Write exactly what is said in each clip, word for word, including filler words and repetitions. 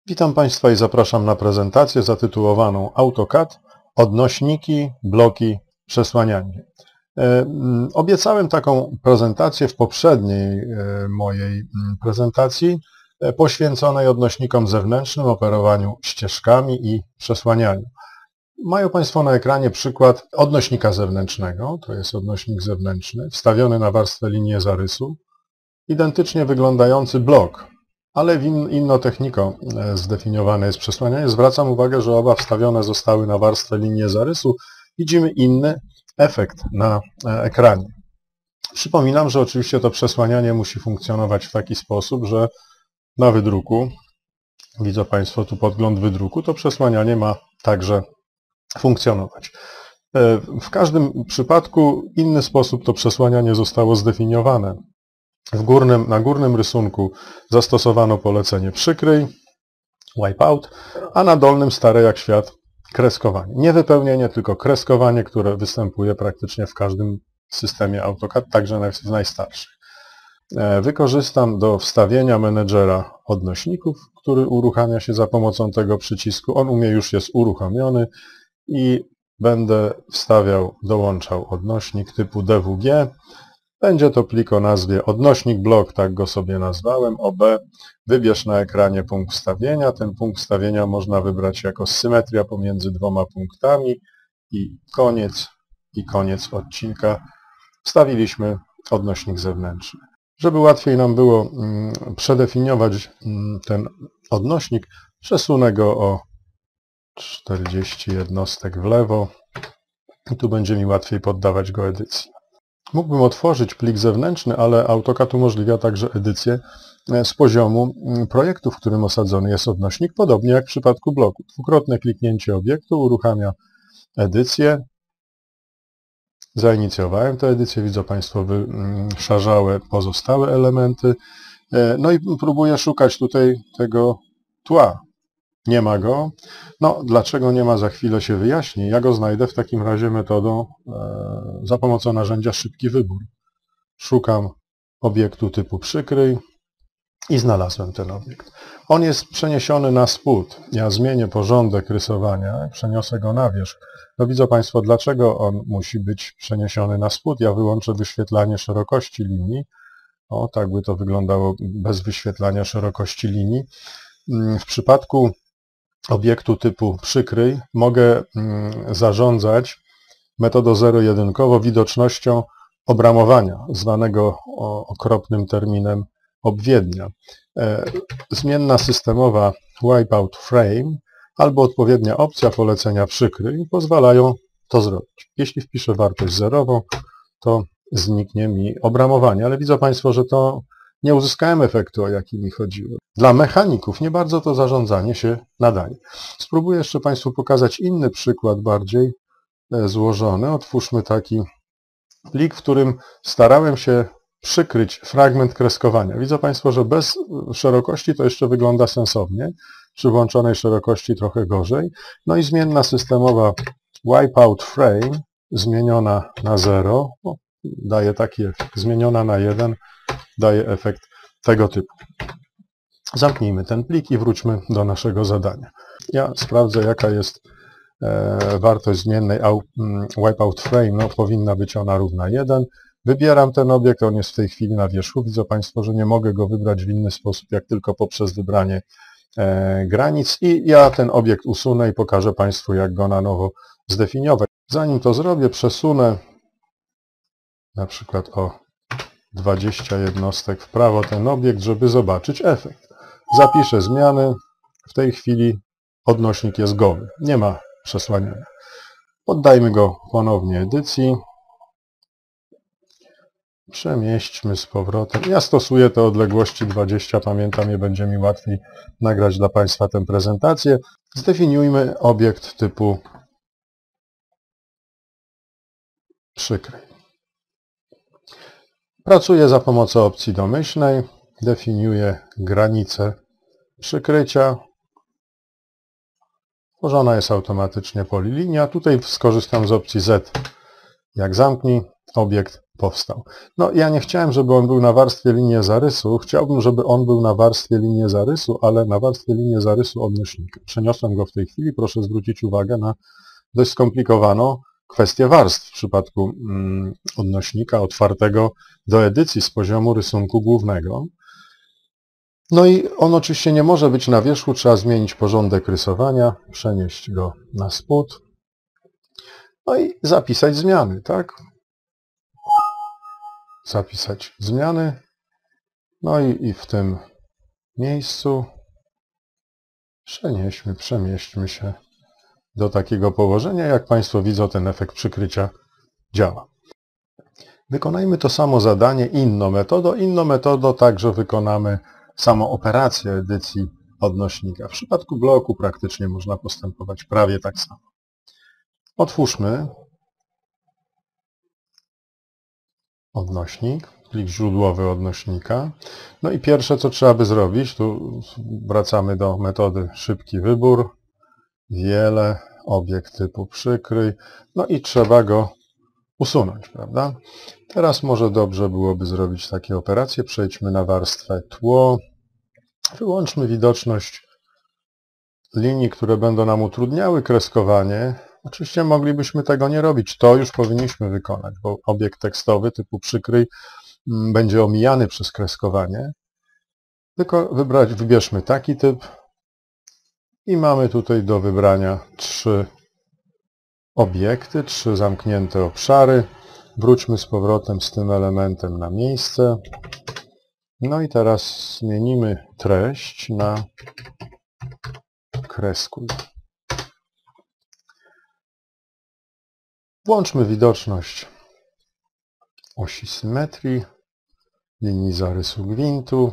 Witam Państwa i zapraszam na prezentację zatytułowaną AutoCAD – odnośniki, bloki, przesłanianie. Obiecałem taką prezentację w poprzedniej mojej prezentacji poświęconej odnośnikom zewnętrznym, operowaniu ścieżkami i przesłanianiu. Mają Państwo na ekranie przykład odnośnika zewnętrznego, to jest odnośnik zewnętrzny, wstawiony na warstwę linię zarysu, identycznie wyglądający blok, ale w in, inną techniką zdefiniowane jest przesłanianie. Zwracam uwagę, że oba wstawione zostały na warstwę linię zarysu. Widzimy inny efekt na ekranie. Przypominam, że oczywiście to przesłanianie musi funkcjonować w taki sposób, że na wydruku, widzą Państwo tu podgląd wydruku, to przesłanianie ma także funkcjonować. W każdym przypadku inny sposób to przesłanianie zostało zdefiniowane. W górnym, na górnym rysunku zastosowano polecenie przykryj, wipeout, a na dolnym stare jak świat kreskowanie. Nie wypełnienie, tylko kreskowanie, które występuje praktycznie w każdym systemie AutoCAD, także w najstarszych. Wykorzystam do wstawienia menedżera odnośników, który uruchamia się za pomocą tego przycisku. On u mnie już jest uruchomiony i będę wstawiał, dołączał odnośnik typu D W G. Będzie to plik o nazwie odnośnik blok, tak go sobie nazwałem, O B. Wybierz na ekranie punkt wstawienia. Ten punkt wstawienia można wybrać jako symetria pomiędzy dwoma punktami i koniec, i koniec odcinka. Wstawiliśmy odnośnik zewnętrzny. Żeby łatwiej nam było przedefiniować ten odnośnik, przesunę go o czterdzieści jednostek w lewo i tu będzie mi łatwiej poddawać go edycji. Mógłbym otworzyć plik zewnętrzny, ale AutoCAD umożliwia także edycję z poziomu projektu, w którym osadzony jest odnośnik, podobnie jak w przypadku bloku. Dwukrotne kliknięcie obiektu uruchamia edycję. Zainicjowałem tę edycję, widzą Państwo wyszarzałe pozostałe elementy. No i próbuję szukać tutaj tego tła. Nie ma go. No, dlaczego nie ma, za chwilę się wyjaśni. Ja go znajdę w takim razie metodą e, za pomocą narzędzia szybki wybór. Szukam obiektu typu przykryj i znalazłem ten obiekt. On jest przeniesiony na spód. Ja zmienię porządek rysowania, przeniosę go na wierzch. No widzą Państwo, dlaczego on musi być przeniesiony na spód. Ja wyłączę wyświetlanie szerokości linii. O, tak by to wyglądało bez wyświetlania szerokości linii. W przypadku obiektu typu przykryj mogę zarządzać metodą zero-jedynkowo widocznością obramowania, zwanego okropnym terminem obwiednia. Zmienna systemowa wipeout frame albo odpowiednia opcja polecenia przykryj pozwalają to zrobić. Jeśli wpiszę wartość zerową, to zniknie mi obramowanie, ale widzą Państwo, że to nie uzyskałem efektu, o jaki mi chodziło. Dla mechaników nie bardzo to zarządzanie się nadaje. Spróbuję jeszcze Państwu pokazać inny przykład, bardziej złożony. Otwórzmy taki plik, w którym starałem się przykryć fragment kreskowania. Widzą Państwo, że bez szerokości to jeszcze wygląda sensownie. Przy włączonej szerokości trochę gorzej. No i zmienna systemowa wipeout frame zmieniona na zero daje taki efekt. Zmieniona na jeden daje efekt tego typu. Zamknijmy ten plik i wróćmy do naszego zadania. Ja sprawdzę, jaka jest e, wartość zmiennej wipeout frame. No, powinna być ona równa jeden. Wybieram ten obiekt, on jest w tej chwili na wierzchu. Widzą Państwo, że nie mogę go wybrać w inny sposób, jak tylko poprzez wybranie e, granic. I ja ten obiekt usunę i pokażę Państwu, jak go na nowo zdefiniować. Zanim to zrobię, przesunę na przykład o dwadzieścia jednostek w prawo ten obiekt, żeby zobaczyć efekt. Zapiszę zmiany. W tej chwili odnośnik jest goły. Nie ma przesłaniania. Poddajmy go ponownie edycji. Przemieśćmy z powrotem. Ja stosuję te odległości dwadzieścia. Pamiętam, je będzie mi łatwiej nagrać dla Państwa tę prezentację. Zdefiniujmy obiekt typu przykryj. Pracuję za pomocą opcji domyślnej, definiuję granicę przykrycia. Tworzona jest automatycznie polilinia. Tutaj skorzystam z opcji Z, jak zamknij obiekt powstał. No ja nie chciałem, żeby on był na warstwie linii zarysu, chciałbym, żeby on był na warstwie linii zarysu, ale na warstwie linii zarysu odnośnika. Przeniosłem go w tej chwili, proszę zwrócić uwagę na dość skomplikowaną kwestię warstw w przypadku mm, odnośnika otwartego do edycji z poziomu rysunku głównego. No i on oczywiście nie może być na wierzchu, trzeba zmienić porządek rysowania, przenieść go na spód, no i zapisać zmiany, tak? Zapisać zmiany, no i, i w tym miejscu przenieśmy, przemieśćmy się do takiego położenia. Jak Państwo widzą, ten efekt przykrycia działa. Wykonajmy to samo zadanie inną metodą. Inną metodą także wykonamy samą operację edycji odnośnika. W przypadku bloku praktycznie można postępować prawie tak samo. Otwórzmy odnośnik, plik źródłowy odnośnika. No i pierwsze, co trzeba by zrobić, tu wracamy do metody szybki wybór, wiele, obiekt typu przykryj, no i trzeba go usunąć, prawda? Teraz może dobrze byłoby zrobić takie operacje. Przejdźmy na warstwę tło, wyłączmy widoczność linii, które będą nam utrudniały kreskowanie. Oczywiście moglibyśmy tego nie robić, to już powinniśmy wykonać, bo obiekt tekstowy typu przykryj będzie omijany przez kreskowanie. Tylko wybrać, wybierzmy taki typ i mamy tutaj do wybrania trzy obiekty, trzy zamknięte obszary. Wróćmy z powrotem z tym elementem na miejsce. No i teraz zmienimy treść na kreskuj. Włączmy widoczność osi symetrii, linii zarysu gwintu.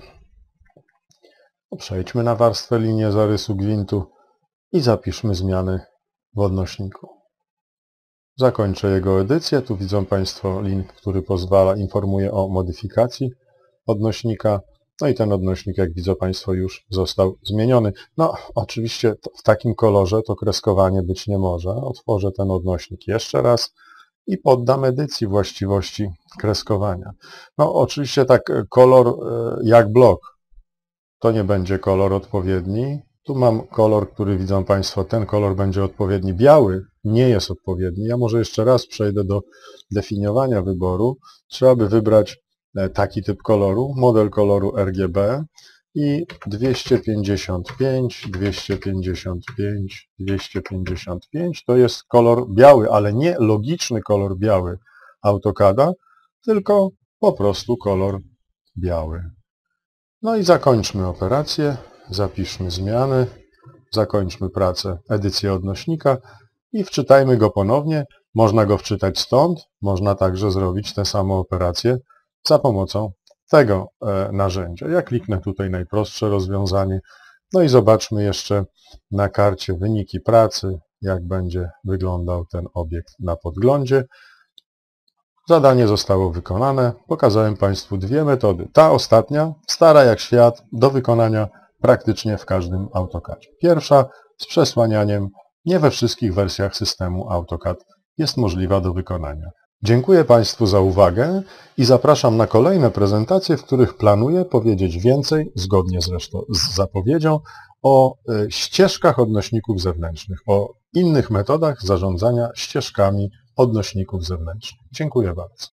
Przejdźmy na warstwę linię zarysu gwintu i zapiszmy zmiany w odnośniku. Zakończę jego edycję. Tu widzą Państwo link, który pozwala, informuje o modyfikacji odnośnika. No i ten odnośnik, jak widzą Państwo, już został zmieniony. No, oczywiście w takim kolorze to kreskowanie być nie może. Otworzę ten odnośnik jeszcze raz i poddam edycji właściwości kreskowania. No, oczywiście tak, kolor jak blok to nie będzie kolor odpowiedni. Tu mam kolor, który widzą Państwo, ten kolor będzie odpowiedni. Biały nie jest odpowiedni. Ja może jeszcze raz przejdę do definiowania wyboru. Trzeba by wybrać taki typ koloru, model koloru R G B i dwieście pięćdziesiąt pięć, dwieście pięćdziesiąt pięć, dwieście pięćdziesiąt pięć to jest kolor biały, ale nie logiczny kolor biały AutoCADa, tylko po prostu kolor biały. No i zakończmy operację, zapiszmy zmiany, zakończmy pracę, edycję odnośnika i wczytajmy go ponownie. Można go wczytać stąd, można także zrobić tę samą operację za pomocą tego e, narzędzia. Ja kliknę tutaj najprostsze rozwiązanie, no i zobaczmy jeszcze na karcie wyniki pracy, jak będzie wyglądał ten obiekt na podglądzie. Zadanie zostało wykonane. Pokazałem Państwu dwie metody. Ta ostatnia, stara jak świat, do wykonania praktycznie w każdym AutoCADzie. Pierwsza z przesłanianiem nie we wszystkich wersjach systemu AutoCAD jest możliwa do wykonania. Dziękuję Państwu za uwagę i zapraszam na kolejne prezentacje, w których planuję powiedzieć więcej, zgodnie zresztą z zapowiedzią, o ścieżkach odnośników zewnętrznych, o innych metodach zarządzania ścieżkami odnośników zewnętrznych. Dziękuję bardzo.